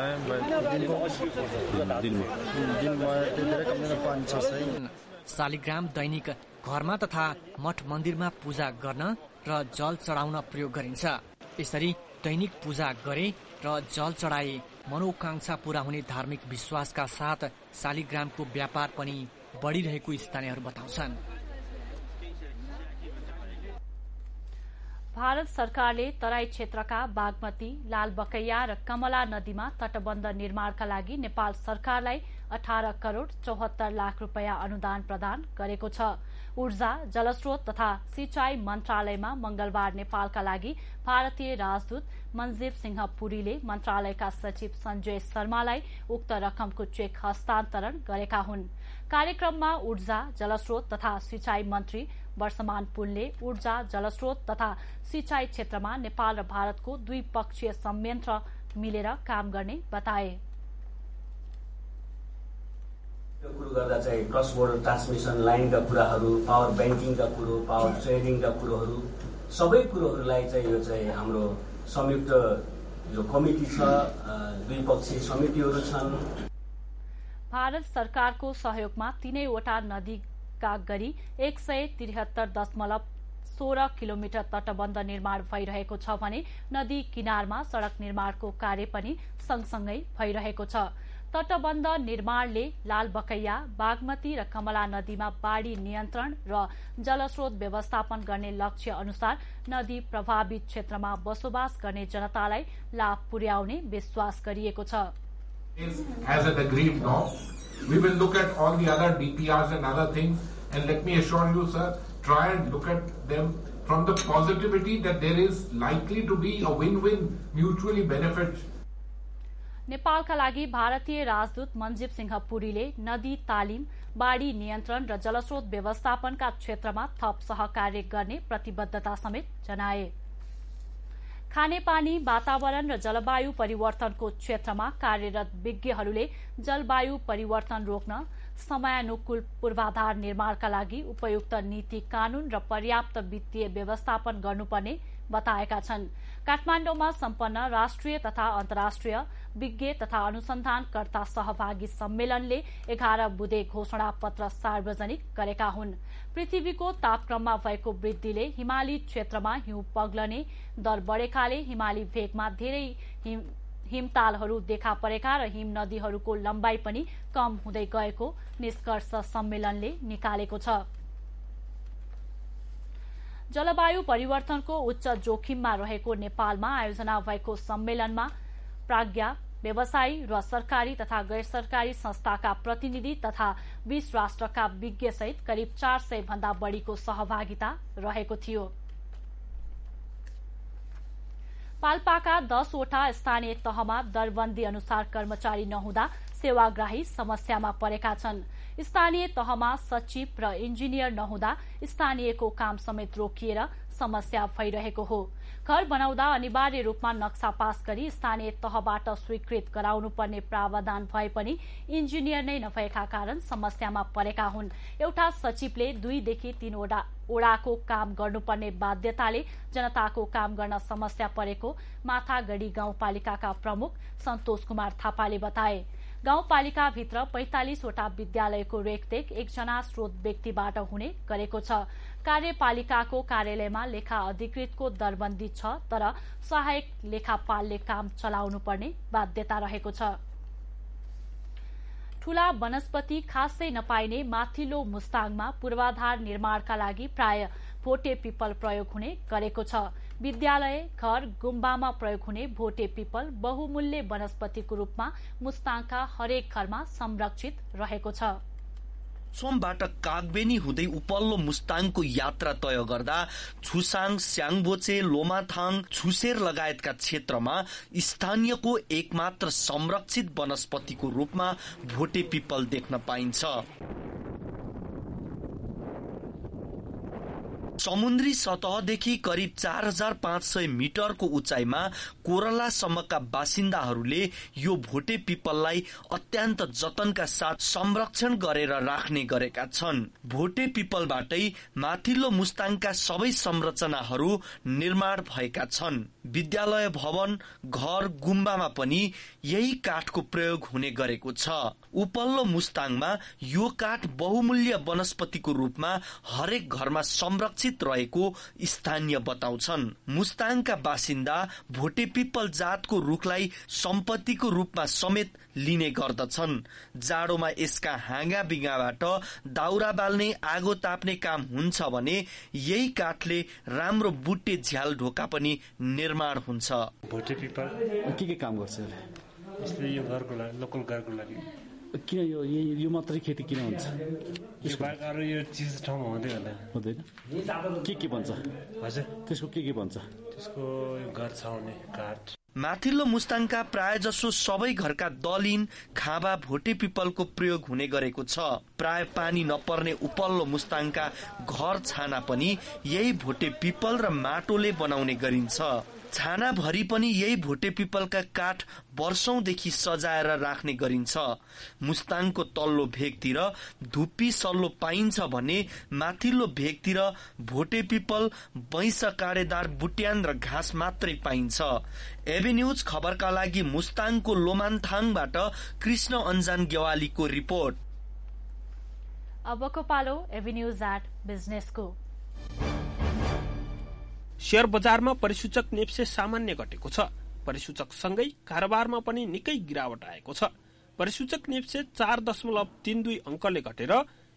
Speaker 24: शालिग्राम दैनिक घरमा तथा मठ मन्दिरमा पूजा गर्न र जल चढाउन प्रयोग गरिन्छ। यसरी दैनिक पूजा गरे र जल चढाए मनोकांक्षा पूरा हुने धार्मिक विश्वासका साथ शालिग्रामको व्यापार पनि बढ़िरहेको स्थानीयहरू बताउँछन्।
Speaker 2: भारत सरकारले तराई क्षेत्रका बागमती, लालबकैया र कमला नदीमा तटबन्ध निर्माणका लागि नेपाल सरकारलाई 18 करोड़ 74 लाख रुपियाँ अनुदान प्रदान गरेको छ। ऊर्जा, जलस्रोत तथा सिंचाई मन्त्रालयमा मंगलबार नेपालका लागि भारतीय राजदूत मनजीव सिंह पुरीले मन्त्रालयका सचिव संजय शर्मालाई उक्त रकमको चेक हस्तान्तरण गरेका हुन्। कार्यक्रममा ऊर्जा, जलस्रोत तथा सिंचाई मन्त्री वर्षमान पुनले ऊर्जा, जलस्रोत तथा सिंचाई क्षेत्रमा नेपाल र भारतको द्विपक्षीय संयन्त्र मिलेर काम गर्ने बताए।
Speaker 5: कुरो गर्दा चाहिँ क्रस बोर्डर ट्रान्समिसन लाइनका कुराहरू, पावर ब्याङ्किङका कुरो, पावर ट्रेडिङका कुरोहरू, सबै कुरोहरूलाई चाहिँ यो चाहिँ हाम्रो संयुक्त जो कमिटी छ, द्विपक्षीय समितिहरू छन्।
Speaker 2: भारत सरकारको सहयोगमा 3वटा नदीका गरी 173.16 किलोमिटर तटबन्ध निर्माण भइरहेको छ भने नदी किनारमा सड़क निर्माणको कार्य पनि सँगसँगै भइरहेको छ। तटबन्ध निर्माणले लालबकैया, बागमती र कमला नदीमा बाढ़ी नियन्त्रण र जलस्रोत व्यवस्थापन गर्ने लक्ष्य अनुसार नदी प्रभावित क्षेत्रमा बसोबास गर्ने जनतालाई लाभ पुर्याउने विश्वास गरिएको छ।
Speaker 6: As an agreed norm, we will look at all the other DPRs and other things, and let me assure you, sir, try and look at them from the positivity that there is likely to be a win-win, mutually benefit.
Speaker 2: नेपालका लागि भारतीय राजदूत मनजीव सिंह पुरीले नदी तालिम, बाढ़ी नियन्त्रण र जलस्रोत व्यवस्थापनका क्षेत्रमा थप सहकार्य गर्ने प्रतिबद्धता समेत जनाए। खानेपानी, वातावरण र जलवायु परिवर्तनको क्षेत्रमा कार्यरत विज्ञहरूले जलवायु परिवर्तन रोक्न समयानुकूल पूर्वाधार निर्माणका लागि उपयुक्त नीति, कानून र पर्याप्त वित्तीय व्यवस्थापन गर्नुपर्ने बताएका छन्। काठमाडौँमा सम्पन्न राष्ट्रिय तथा अन्तर्राष्ट्रिय विज्ञ तथा अनुसन्धानकर्ता सहभागी सम्मेलनले 11 बुँदे घोषणा पत्र सार्वजनिक गरेका हुन्। पृथ्वीको तापक्रममा भएको वृद्धिले हिमाली क्षेत्रमा हिउँ पग्लने दर बढ़ेकाले हिमाली भेगमा धेरै हिमतालहरू देखा परेका र हिम नदीहरूको लम्बाई पनि कम हुँदै गएको निष्कर्ष सम्मेलनले निकालेको छ। जलवायु परिवर्तनको उच्च जोखिममा रहेको नेपालमा आयोजना भएको सम्मेलनमा प्राज्ञ, व्यवसायी र सरकारी तथा गैर सरकारी संस्थाका प्रतिनिधि तथा 20 राष्ट्रका विज्ञ सहित करिब 400 भन्दा बढ़ीको सहभागिता रहेको थियो। पाल्पाका 10वटा स्थानीय तहमा दरबन्दी अनुसार कर्मचारी नहुँदा सेवाग्राही समस्यामा परेका छन्। स्थानीय तहमा सचिव र इन्जिनियर नहुँदा स्थानीयको काम समेत रोकिएर समस्या भइरहेको हो। घर बनाउँदा अनिवार्य रूपमा नक्सा पास गरी स्थानीय तहबाट स्वीकृत गराउनुपर्ने प्रावधान भए पनि इन्जिनियर नै नभएका कारण समस्यामा परेका हुन्। एउटा सचिवले 2 देखि 3 ओडाको काम गर्नुपर्ने बाध्यताले जनताको काम गर्न समस्या परेको माथागढ़ी गाउँपालिकाका प्रमुख सन्तोष कुमार थापाले बताए। गाउँपालिकाभित्र 45वटा विद्यालयको रेखदेख एकजना स्रोत व्यक्तिबाट हुने गरेको छ। कार्यपालिकाको कार्यालयमा लेखा अधिकृतको दरबन्दी छ, तर सहायक लेखापालले काम चलाउनुपर्ने बाध्यता रहेको छ। ठूला वनस्पति खासै नपाइने माथिल्लो मुस्ताङमा पूर्वाधार निर्माणका लागि प्राय भोटे पिपल प्रयोग हुने गरेको छ। विद्यालय, घर, गुम्बामा प्रयोग हुने भोटे पिपल बहुमूल्य वनस्पतिको रूपमा मुस्ताङका हरेक घरमा संरक्षित रहेको छ।
Speaker 14: सोमबाट कागबेनी हुँदै उपल्लो मुस्ताङको यात्रा तय गर्दा छुसाङ, स्याङबोचे, लोमाथाङ, छुसेर लगायतका क्षेत्रमा स्थानीयको एकमात्र संरक्षित वनस्पतिको रूपमा भोटे पिपल देख्न पाइन्छ। समुद्री सतहदेखि करिब 4500 मिटरको उचाइमा कोरलासम्मका बासिन्दाहरूले यो भोटे पिपललाई अत्यन्त जतनका साथ संरक्षण गरेर राख्ने गरेका छन्। भोटे पिपलबाटै माथिल्लो मुस्ताङका सबै संरचनाहरू निर्माण भएका छन्। विद्यालय, भवन, घर, गुम्बामा पनि यही काठको प्रयोग हुने गरेको छ। उपल्लो मुस्ताङमा यो काठ बहुमूल्य वनस्पतिको रूपमा हरेक घरमा संरक्षित रहेको स्थानीय बताउँछन्। मुस्ताङका बासिन्दा भोटे पिपल जातको रुखलाई सम्पत्तिको रूपमा समेत लिने गर्दछन्। जाडोमा यसका हाँगा बिगाबाट दाउरा बाल्ने, आगो ताप्ने काम हुन्छ भने यही काठले राम्रो बुट्टे झ्याल ढोका पनि निर्माण हुन्छ।
Speaker 7: भोटे पिपल के काम गर्छ? यसले यो घरको लागि, लोकल घरको लागि। किन यो मात्रै खेती किन हुन्छ? यो बाहेक अरू यो चिज ठाउँमा हुँदैन। के भन्छ? हजुर, त्यसको के भन्छ? त्यसको घर छाउने काठ।
Speaker 14: माथिल्लो मुस्ताङका प्रायजसो सबै घरका दलिन, खाँबा भोटे पिपलको प्रयोग हुने गरेको छ। प्राय पानी नपर्ने उपल्लो मुस्ताङका घर छाना पनि यही भोटे पिपल र माटोले बनाउने गरिन्छ। छानाभरि पनि यही भोटे पिपलका काठ वर्षौंदेखि सजाएर राख्ने गरिन्छ। मुस्ताङको तल्लो भेगतिर धुप्पी सल्लो पाइन्छ भने माथिल्लो भेगतिर भोटे पिपल, बैंस काँडेदार बुट्यान र घाँस मात्रै पाइन्छ। एभेन्यूज खबरका लागि मुस्ताङको लोमानथाङबाट कृष्ण अन्जान गेवालीको रिपोर्ट।
Speaker 2: अबको पालो एभेन्यूज एट बिजनेसको।
Speaker 3: शेयर बजारमा परिसूचक नेप्से सामान्य घटेको छ। परिसूचक सँगै कारोबारमा पनि निकै गिरावट आएको छ। परिसूचक नेप्से 4.32 अंकले घटेर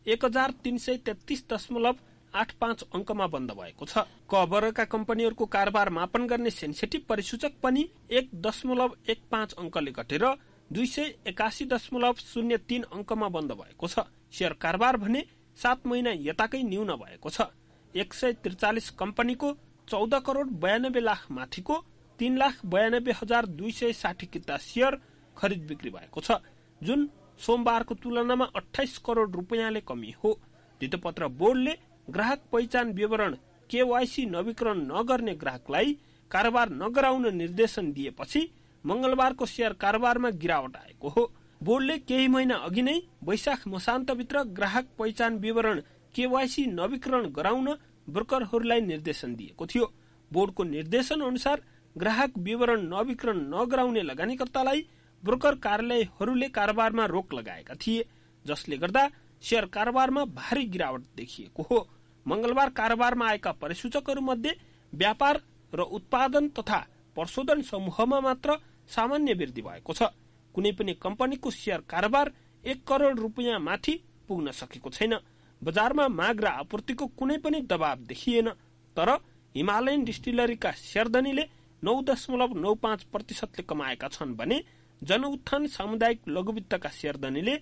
Speaker 3: 1333.85 अंकमा बन्द भएको छ। क वर्गका कम्पनीहरूको कारोबार मापन गर्ने सेन्सेटिभ परिसूचक पनि 1.15 अंकले घटेर 281.03 अंकमा बन्द भएको छ। शेयर कारोबार भने 7 महिना यताकै न्यून भएको छ। 143 कम्पनीको 14 करोड़ 92 लाख माथिको 3,92,260 किता शेयर खरिद बिक्री भएको छ, जुन सोमबारको तुलनामा 28 करोड़ रुपियाँले कमी हो। धितोपत्र बोर्डले ग्राहक पहिचान विवरण केवाईसी नवीकरण नगर्ने ग्राहकलाई कारोबार नगराउन निर्देशन दिएपछि मंगलबारको शेयर कारोबारमा गिरावट आएको हो। बोर्डले केही महिना अघि नै वैशाख मसान्तभित्र ग्राहक पहिचान विवरण केवाईसी नवीकरण गराउन ब्रोकरहरूलाई निर्देशन दिएको थियो। बोर्डको निर्देशन अनुसार ग्राहक विवरण नवीकरण नगराउने लगानीकर्तालाई ब्रोकर कार्यालयहरूले कारोबारमा रोक लगाएका थिए, जसले गर्दा शेयर कारोबारमा भारी गिरावट देखिएको हो। मंगलबार कारोबारमा आएका परिसूचकहरूमध्ये व्यापार र उत्पादन तथा प्रशोधन समूहमा मात्र सामान्य वृद्धि भएको छ। कुनै पनि कम्पनीको शेयर कारोबार 1 करोड़ रुपियाँ माथि पुग्न सकेको छैन। बजारमा माग र आपूर्तिको कुनै पनि दबाव देखिएन। तर हिमालयन डिस्टिलरीका शेयरधनीले 9.95% कमाएका छन् भने जनउत्थान सामुदायिक लघुवित्तका शेयरधनीले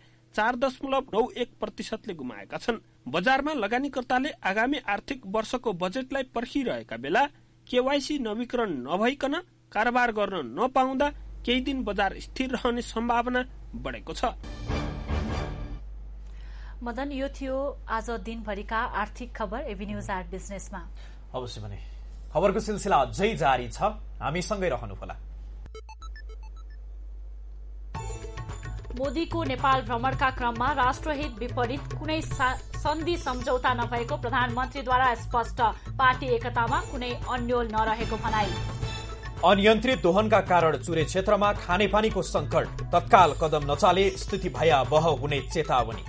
Speaker 3: 4.91% गुमाएका छन्। बजारमा लगानीकर्ताले आगामी आर्थिक वर्षको बजेटलाई पर्खिरहेका बेला केवाईसी नवीकरण नभइकन कारोबार गर्न नपाउँदा केही दिन बजार स्थिर रहने सम्भावना बढेको छ।
Speaker 2: मदन, यो थियो आज दिनभरिका आर्थिक खबर एभेन्यूज एट बिजनेसमा।
Speaker 1: अवश्य भने खबरको सिलसिला अझै जारी छ, हामीसँगै रहनुहोला।
Speaker 2: मोदीको नेपाल भ्रमणका क्रममा राष्ट्रहित विपरीत कुनै सन्धि सम्झौता नभएको प्रधानमन्त्रीद्वारा स्पष्ट। पार्टी एकतामा कुनै अन्योल नरहेको भनाई।
Speaker 1: अनियन्त्रित दोहनका कारण चुरे क्षेत्रमा खानेपानीको संकट, तत्काल कदम नचाले स्थिति भयावह हुने चेतावनी।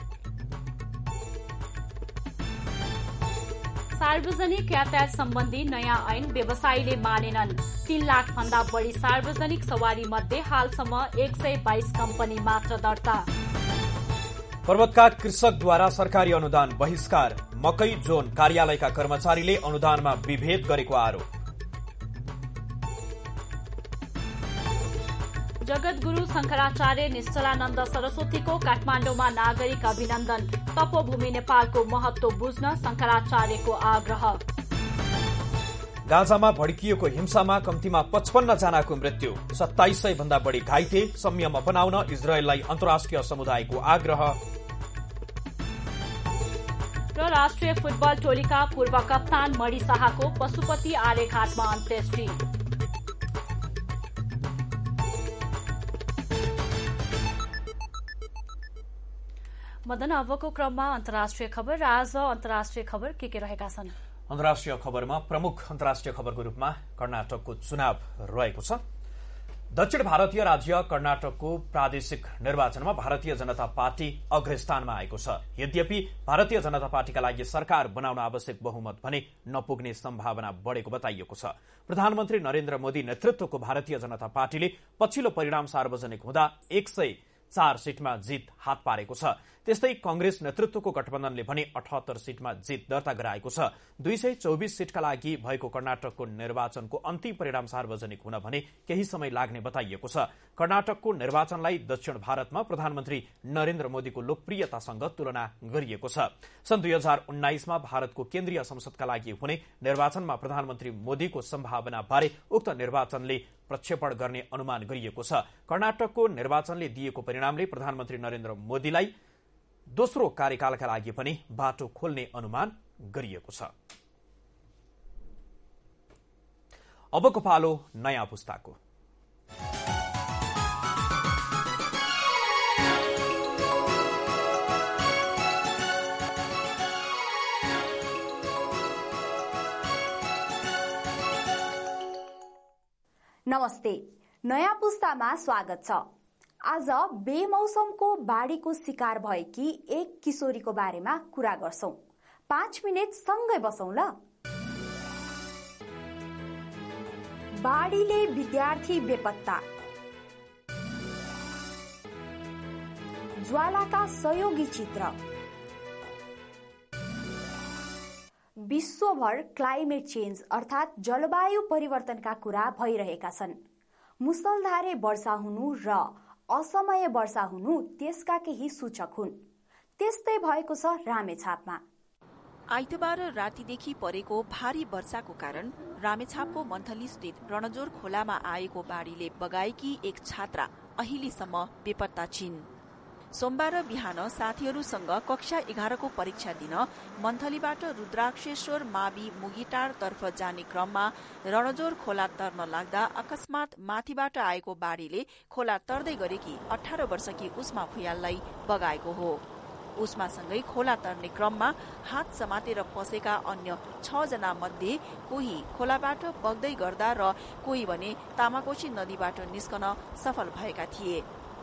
Speaker 2: सार्वजनिक यातायात सम्बन्धी नयाँ ऐन व्यवसायीले मानेनन्। 3 लाख भन्दा बढ़ी सार्वजनिक सवारी मध्ये हालसम्म 122 कम्पनी मात्र दर्ता।
Speaker 1: पर्वतका कृषकद्वारा सरकारी अनुदान बहिष्कार, मकै जोन कार्यालयका कर्मचारीले अनुदानमा विभेद गरेको आरोप।
Speaker 2: जगतगुरु शंकराचार्य निश्चलानन्द सरस्वतीको काठमाडौँमा नागरिक अभिनन्दन। तपोभूमि नेपालको महत्व बुझ्न शंकराचार्यको आग्रह।
Speaker 1: गाजामा भड्किएको हिंसामा कम्तीमा 55 जनाको मृत्यु, 2700 भन्दा बढ़ी घाइते। संयम अपनाउन इजरायललाई अन्तर्राष्ट्रिय समुदायको आग्रह।
Speaker 2: र राष्ट्रिय फुटबल टोलीका पूर्व कप्तान मणि शाहको पशुपति आर्यघाटमा अन्त्येष्टि। मदन, अबको क्रममा अन्तर्राष्ट्रिय खबर। आज अन्तर्राष्ट्रिय खबर के रहेका छन्?
Speaker 1: अन्तर्राष्ट्रिय खबरमा प्रमुख अन्तर्राष्ट्रिय खबरको रूपमा कर्नाटकको चुनाव रहेको छ। दक्षिण भारतीय राज्य कर्नाटकको प्रादेशिक निर्वाचनमा भारतीय जनता पार्टी अग्रस्थानमा आएको छ। यद्यपि भारतीय जनता पार्टीका लागि सरकार बनाउन आवश्यक बहुमत भने नपुग्ने सम्भावना बढ़ेको बताइएको छ। प्रधानमन्त्री नरेन्द्र मोदी नेतृत्वको भारतीय जनता पार्टीले पछिल्लो परिणाम सार्वजनिक हुँदा 104 सीटमा जित हात पारेको छ। त्यस्तै कंग्रेस नेतृत्वको गठबन्धनले भने 78 सीटमा जित दर्ता गराएको छ। 224 सीटका लागि भएको कर्नाटकको निर्वाचनको अन्तिम परिणाम सार्वजनिक हुन भने केही समय लाग्ने बताइएको छ। कर्नाटकको निर्वाचनलाई दक्षिण भारतमा प्रधानमन्त्री नरेन्द्र मोदीको लोकप्रियतासँग तुलना गरिएको छ। सन् 2019 मा भारतको केन्द्रीय संसदका लागि हुने निर्वाचनमा प्रधानमन्त्री मोदीको सम्भावना बारे उक्त निर्वाचनले प्रक्षेपण गर्ने अनुमान गरिएको छ। कर्नाटकको निर्वाचनले दिएको परिणामले प्रधानमन्त्री नरेन्द्र मोदीलाई दोस्रो कार्यकालका लागि पनि बाटो खोल्ने अनुमान गरिएको छ। अबको पालो नयाँ पुस्ताको।
Speaker 4: नमस्ते, नयाँ पुस्तामा स्वागत छ। आज बेमौसमको बाढीको शिकार भएकी एक किशोरीको बारेमा कुरा गर्छौं। 5 मिनेट सँगै बसौं ल। बाढीले विद्यार्थी बेपत्ता, ज्वालाका सहयोगी चित्र। विश्वभर क्लाइमेट चेन्ज अर्थात जलवायु परिवर्तनका कुरा भइरहेका छन्। मुसलधारे वर्षा हुनु र असमय वर्षा हुनु त्यसका केही सूचक हुन्। त्यस्तै भएको छ रामेछापमा।
Speaker 8: आइतबार रातिदेखि परेको भारी वर्षाको कारण रामेछापको मन्थली स्थित रणजोर खोलामा आएको बाढीले बगाएकी एक छात्रा अहिलेसम्म बेपत्ता छिन्। सोमबार बिहान साथीहरूसँग कक्षा 11 को परीक्षा दिन मन्थलीबाट रुद्राक्षेश्वर मावि मुगिटारतर्फ जाने क्रममा रणजोर खोला तर्न लाग्दा अकस्मात माथिबाट आएको बाढीले खोला तर्दै गरेकी 18 वर्षकी उस्मा भुयाललाई बगाएको हो। उस्मासँगै खोला तर्ने क्रममा हात समातेर पसेका अन्य 6 जना मध्ये कोही खोलाबाट बग्दै गर्दा र कोही भने तामाकोशी नदीबाट निस्कन सफल भएका थिए।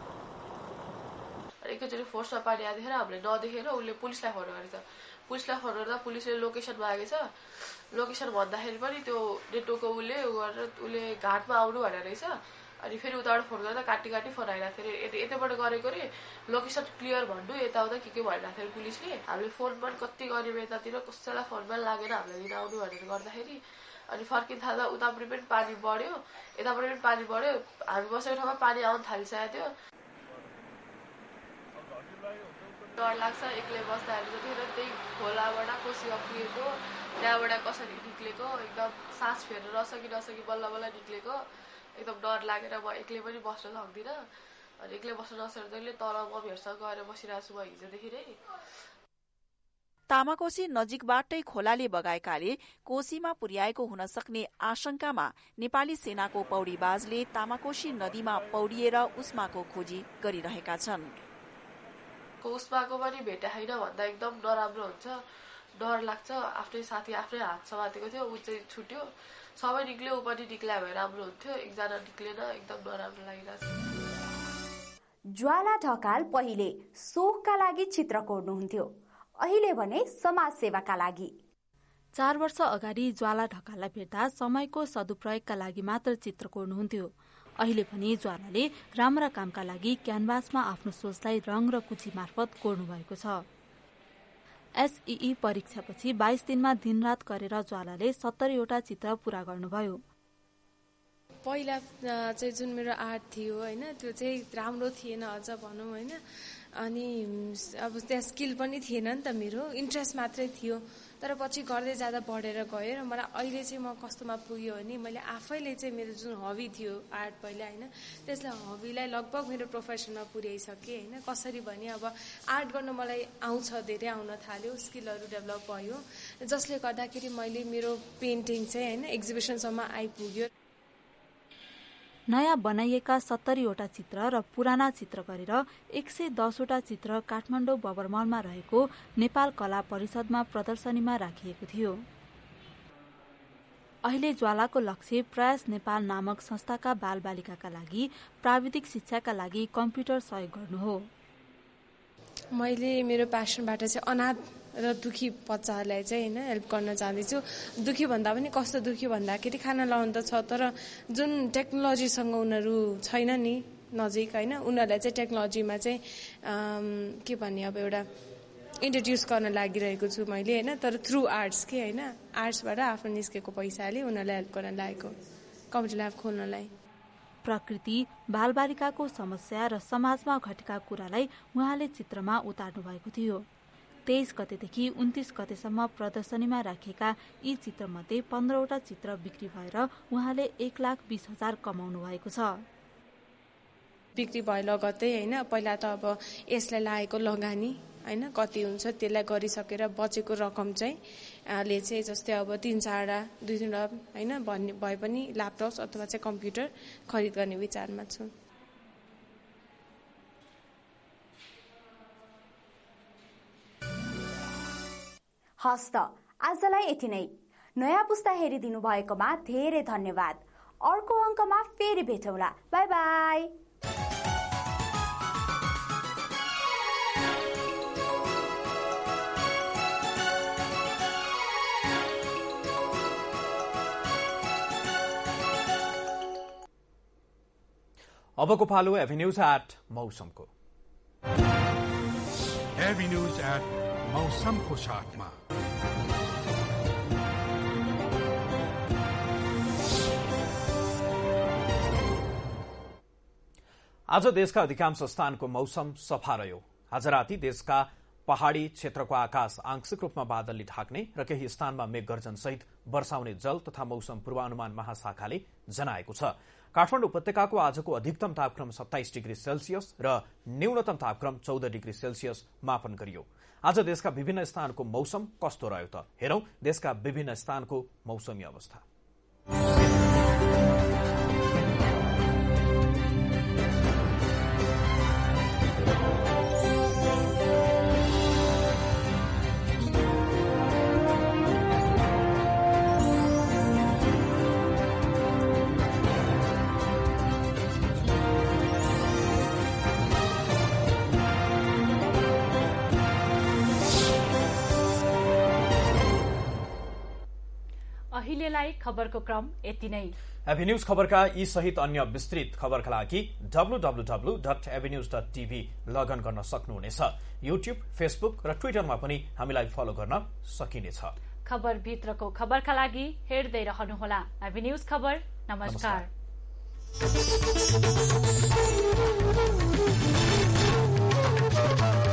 Speaker 9: एकैचोटि फोर्समा पानी आएदेखि हामीले नदेखेर उसले पुलिसलाई फोन गरेछ। पुलिसलाई फोन गर्दा पुलिसले लोकेसन मागेछ। लोकेसन भन्दाखेरि पनि त्यो नेटवर्कको उसले घाटमा आउनु भनेर रहेछ। अनि फेरि उताबाट फोन गर्दा काटी फोन आइरहेको थियो। यताबाट गरेको रे लोकेसन क्लियर भन्नु यताउता के भइरहेको थियो पुलिसले। हामीले फोन पनि कति गऱ्यौँ यतातिर, कसैलाई फोन पनि लागेन हामीलाई लिन आउनु भनेर गर्दाखेरि। अनि फर्किन थाल्दा उतापट्टि पनि पानी बढ्यो, यतापट्टि पनि पानी बढ्यो। हामी बसेको ठाउँमा पानी आउनु थालिसकेको थियो। डर लाग्छ एक्लै बस्दाखेरि। जतिखेर त्यही खोलाबाट कोसीमा पुगेको, त्यहाँबाट कसरी निक्लेको, एकदम सास फेर्न नसकी बल्ल निक्लेको। एकदम डर लागेर म एक्लै पनि बस्न सक्दिनँ। अनि एक्लै बस्न नसक्दैले तल मम्मीहरूसँग गएर बसिरहेको छु म हिजोदेखि नै।
Speaker 8: तामाकोशी नजिकबाटै खोलाले बगाएकाले कोशीमा पुर्याएको हुन सक्ने आशंकामा नेपाली सेनाको पौडीबाजले तामाकोशी नदीमा पौडिएर उस्माको खोजी गरिरहेका छन्।
Speaker 9: उस्माको पनि भेटा छैन भन्दा एकदम नराम्रो हुन्छ। डर लाग्छ। आफ्नै साथी आफ्नै हात समातेको थियो, ऊ चाहिँ छुट्यो। सबै निक्ल्यो, ऊ पनि निक्ल्या भए राम्रो हुन्थ्यो। एकजना निक्लेन, एकदम नराम्रो लागिरहेछ।
Speaker 4: ज्वाला ढकाल पहिले सोखका लागि चित्र कोर्नुहुन्थ्यो, अहिले भने समाज सेवाका लागि।
Speaker 18: 4 वर्ष अगाडि ज्वाला ढकाललाई भेट्दा समयको सदुपयोगका लागि मात्र चित्र कोर्नुहुन्थ्यो। अहिले पनि ज्वालाले राम्रा कामका लागि क्यानभासमा आफ्नो सोचलाई रङ र कुची मार्फत कोर्नु भएको छ। एसईई परीक्षापछि 22 दिनमा दिनरात गरेर ज्वालाले 70 वटा चित्र पूरा गर्नुभयो।
Speaker 10: पहिला चाहिँ जुन मेरो आर्ट थियो हैन, त्यो चाहिँ राम्रो थिएन अझ भनौं हैन। अनि अब त्यहाँ स्किल पनि थिएन नि त, मेरो इन्ट्रेस्ट मात्रै थियो। तर पछि गर्दै जाँदा बढेर गयो र मलाई अहिले चाहिँ म कस्तोमा पुग्यो भने मैले आफैले चाहिँ मेरो जुन हबी थियो आर्ट पहिला हैन, त्यसलाई हबीलाई लगभग मेरो प्रोफेसनमा पुर्याइसकेँ हैन। कसरी भने अब आर्ट गर्न मलाई आउँछ, धेरै आउन थाल्यो, स्किलहरू डेभलप भयो, जसले गर्दाखेरि मैले मेरो पेन्टिङ चाहिँ हैन एक्जिबिसनसम्म आइपुग्यो।
Speaker 18: नयाँ बनाइएका 70 वटा चित्र र पुराना चित्र गरेर 110 वटा चित्र काठमाडौँ बबरमलमा रहेको नेपाल कला परिषदमा प्रदर्शनीमा राखिएको थियो। अहिले ज्वालाको लक्ष्य प्रयास नेपाल नामक संस्थाका बालबालिकाका लागि प्राविधिक शिक्षाका लागि कम्प्युटर सहयोग गर्नु हो।
Speaker 10: मैले मेरो प्यासनबाट चाहिँ अनाथ र दुखी बच्चाहरूलाई चाहिँ हैन हेल्प गर्न चाहन्छु। दुखी भन्दा पनि कस्तो दुखी भन्दाखेरि खाना लाउनु त छ, तर जुन टेक्नोलोजीसँग उनीहरू छैन नि नजिक हैन, उनीहरूलाई चाहिँ टेक्नोलोजीमा चाहिँ के भन्ने अब एउटा इन्ट्रोड्युस गर्न लागिरहेको छु मैले हैन। तर थ्रु आर्ट्स के हैन, आर्ट्सबाट आफ्नो निस्केको पैसाले उनीहरूलाई हेल्प गर्न लागेको कम्प्युटर ल्याब खोल्नलाई।
Speaker 18: प्रकृति, बालबालिकाको समस्या र समाजमा घटेका कुरालाई उहाँले चित्रमा उतार्नु भएको थियो। 23 गतेदेखि 29 गतेसम्म प्रदर्शनीमा राखिएका यी चित्रमध्ये 15 वटा चित्र बिक्री भएर उहाँले 1,20,000 कमाउनु भएको छ।
Speaker 10: बिक्री भए लगत्तै होइन पहिला त अब यसलाई लागेको लगानी होइन कति हुन्छ त्यसलाई गरिसकेर बचेको रकम चाहिँ ले चाहिँ जस्तै अब 3-4 होइन भन्ने भए पनि ल्यापटप अथवा चाहिँ कम्प्युटर खरिद गर्ने विचारमा छु।
Speaker 4: हस् त आजलाई यति नै। नयाँ पुस्ता हेरिदिनु भएकोमा धेरै धन्यवाद। अर्को अङ्कमा फेरि भेटौँला। By bye.
Speaker 1: अबको पालो एभिन्यूज एट मौसमको।
Speaker 11: एभिन्यूज एट मौसमको साथमा
Speaker 1: आज देशका अधिकांश स्थानको मौसम सफा रह्यो। आज राति देशका पहाड़ी क्षेत्रको आकाश आंशिक रूपमा बादलले ढाक्ने र केही स्थानमा मेघगर्जन सहित वर्षाउने जल तथा मौसम पूर्वानुमान महाशाखाले जनाएको छ। काठमाडौँ उपत्यकाको आजको अधिकतम तापक्रम 27 डिग्री सेल्सियस र न्यूनतम तापक्रम 14 डिग्री सेल्सियस मापन गरियो। आज देशका विभिन्न स्थानको मौसम कस्तो रह्यो त हेरौं देशका विभिन्न स्थानको मौसमी अवस्था।
Speaker 2: अहिलेलाई खबरको क्रम यति नै।
Speaker 1: एभिन्यूज खबरका यी सहित अन्य विस्तृत खबरका लागि www.avenews.tv लगइन गर्न सक्नुहुनेछ। युट्युब, फेसबुक र ट्विटरमा पनि हामीलाई फलो गर्न सकिनेछ।
Speaker 2: खबर भित्रको खबरका लागि हेर्दै रहनुहोला एभिन्यूज खबर। नमस्कार।